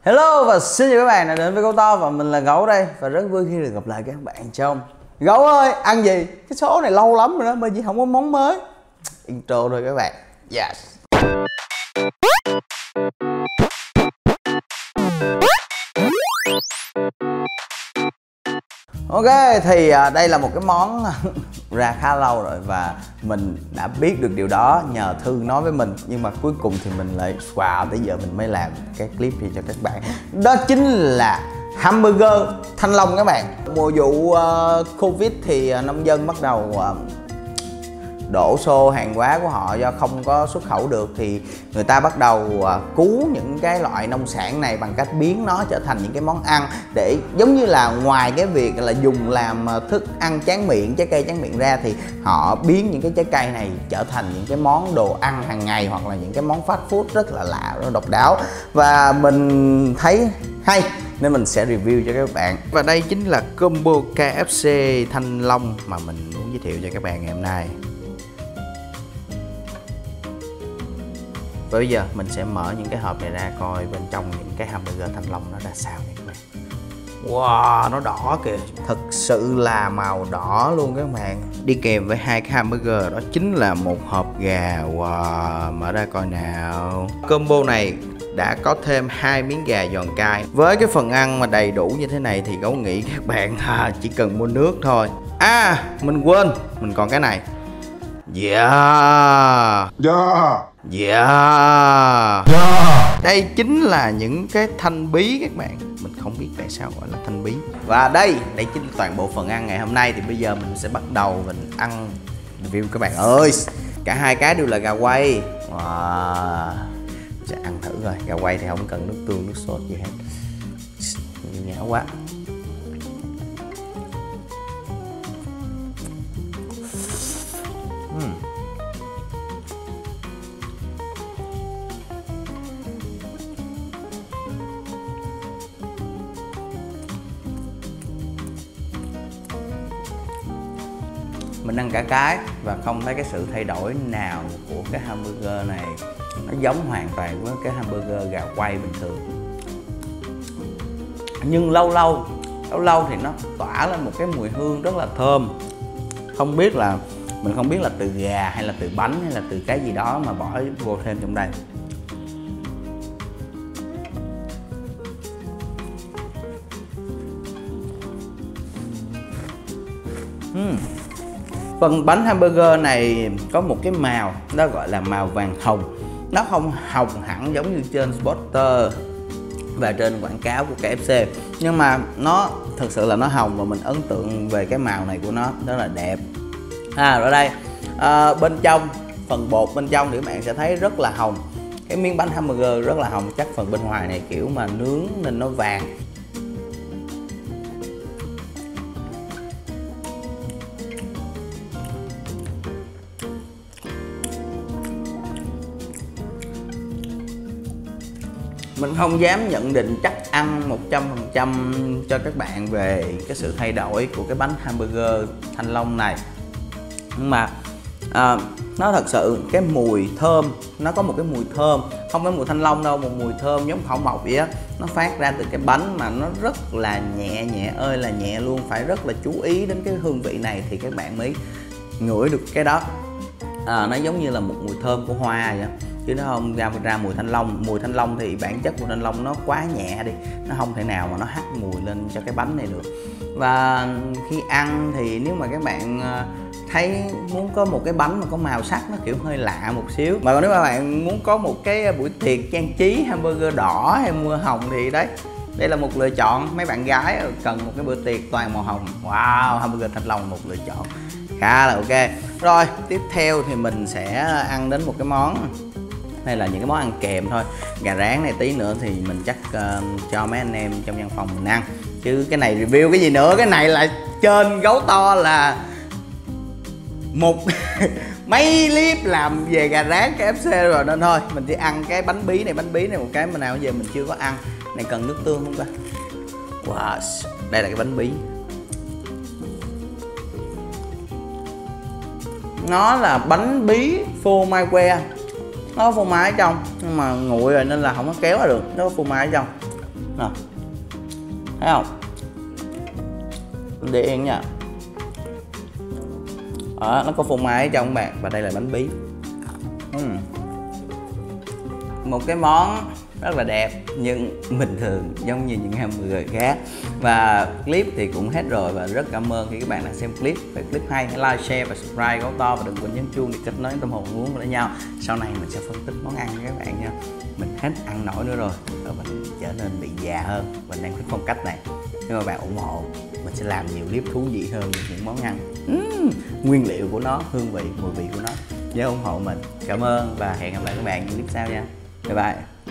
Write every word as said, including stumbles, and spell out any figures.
Hello và xin chào các bạn đã đến với Gấu To và mình là Gấu đây. Và rất vui khi được gặp lại các bạn trong Gấu ơi, ăn gì? Cái số này lâu lắm rồi đó, bởi vì không có món mới. Intro thôi các bạn. Yes. Ok, thì đây là một cái món ra khá lâu rồi và mình đã biết được điều đó nhờ Thư nói với mình. Nhưng mà cuối cùng thì mình lại wow, tới giờ mình mới làm cái clip này cho các bạn. Đó chính là hamburger Thanh Long các bạn. Mùa vụ uh, Covid thì uh, nông dân bắt đầu uh, đổ xô hàng hóa của họ do không có xuất khẩu được, thì người ta bắt đầu uh, cứu những cái loại nông sản này bằng cách biến nó trở thành những cái món ăn, để giống như là ngoài cái việc là dùng làm uh, thức ăn tráng miệng, trái cây tráng miệng ra, thì họ biến những cái trái cây này trở thành những cái món đồ ăn hàng ngày hoặc là những cái món fast food rất là lạ, rất độc đáo. Và mình thấy hay nên mình sẽ review cho các bạn. Và đây chính là combo ca ép xê Thanh Long mà mình muốn giới thiệu cho các bạn ngày hôm nay. Và bây giờ mình sẽ mở những cái hộp này ra coi bên trong những cái hamburger Thanh Long nó ra sao nha các bạn. Wow, nó đỏ kìa, thật sự là màu đỏ luôn các bạn. Đi kèm với hai cái hamburger đó chính là một hộp gà. Wow, mở ra coi nào. Combo này đã có thêm hai miếng gà giòn cay. Với cái phần ăn mà đầy đủ như thế này thì Gấu nghĩ các bạn à, chỉ cần mua nước thôi. À, mình quên, mình còn cái này. Yeah. Yeah. Yeah. Yeah. Đây chính là những cái thanh bí các bạn. Mình không biết tại sao gọi là thanh bí. Và đây, đây chính là toàn bộ phần ăn ngày hôm nay. Thì bây giờ mình sẽ bắt đầu mình ăn review các bạn ơi. Cả hai cái đều là gà quay. Wow. Mình sẽ ăn thử rồi. Gà quay thì không cần nước tương, nước sốt gì hết. Nhão quá. uhm. Mình ăn cả cái và không thấy cái sự thay đổi nào của cái hamburger này. Nó giống hoàn toàn với cái hamburger gà quay bình thường. Nhưng lâu lâu, lâu lâu thì nó tỏa lên một cái mùi hương rất là thơm. Không biết là, mình không biết là từ gà hay là từ bánh hay là từ cái gì đó mà bỏ vô thêm trong đây. uhm. Phần bánh hamburger này có một cái màu, đó gọi là màu vàng hồng. Nó không hồng hẳn giống như trên spotter và trên quảng cáo của ca ép xê, nhưng mà nó thực sự là nó hồng và mình ấn tượng về cái màu này của nó, rất là đẹp. À rồi đây, à, bên trong, phần bột bên trong thì các bạn sẽ thấy rất là hồng. Cái miếng bánh hamburger rất là hồng, chắc phần bên ngoài này kiểu mà nướng nên nó vàng. Mình không dám nhận định chắc ăn một trăm phần trăm cho các bạn về cái sự thay đổi của cái bánh hamburger Thanh Long này. Nhưng mà à, nó thật sự cái mùi thơm, nó có một cái mùi thơm, không phải mùi thanh long đâu, một mùi thơm giống khẩu mộc vậy á. Nó phát ra từ cái bánh mà nó rất là nhẹ, nhẹ ơi là nhẹ luôn. Phải rất là chú ý đến cái hương vị này thì các bạn mới ngửi được cái đó. À, nó giống như là một mùi thơm của hoa vậy, chứ nó không ra ra mùi thanh long. Mùi thanh long thì bản chất của thanh long nó quá nhẹ đi, nó không thể nào mà nó hắt mùi lên cho cái bánh này được. Và khi ăn thì nếu mà các bạn thấy muốn có một cái bánh mà có màu sắc nó kiểu hơi lạ một xíu, mà nếu mà bạn muốn có một cái buổi tiệc trang trí hamburger đỏ hay mua hồng thì đấy, đây là một lựa chọn. Mấy bạn gái cần một cái bữa tiệc toàn màu hồng, wow, hamburger Thanh Long một lựa chọn khá là ok. Rồi tiếp theo thì mình sẽ ăn đến một cái món, đây là những cái món ăn kèm thôi. Gà rán này tí nữa thì mình chắc uh, cho mấy anh em trong văn phòng mình ăn, chứ cái này review cái gì nữa. Cái này là trên Gấu To là một mấy clip làm về gà rán ca ép xê rồi, nên thôi mình chỉ ăn cái bánh bí này. Bánh bí này một cái mà nào giờ mình chưa có ăn. Này cần nước tương không ta? Wow, đây là cái bánh bí. Nó là bánh bí phô mai que, nó có phô mai ở trong nhưng mà nguội rồi nên là không có kéo ra được, nó có phô mai ở trong. Nào, thấy không? Để yên nha. Đó, nó có phô mai ở trong các bạn, và đây là bánh bí. uhm. Một cái món rất là đẹp nhưng bình thường giống như những hamburger khác. Và clip thì cũng hết rồi, và rất cảm ơn khi các bạn đã xem clip. Và clip hay hãy like, share và subscribe gấu to, và đừng quên nhấn chuông để kết nối tâm hồn muốn với nhau. Sau này mình sẽ phân tích món ăn cho các bạn nha. Mình hết ăn nổi nữa rồi, và mình trở nên bị già hơn. Mình đang thích phong cách này. Nếu mà bạn ủng hộ, mình sẽ làm nhiều clip thú vị hơn những món ăn. uhm, Nguyên liệu của nó, hương vị, mùi vị của nó. Nhớ ủng hộ mình. Cảm ơn và hẹn gặp lại các bạn những clip sau nha. Bye bye.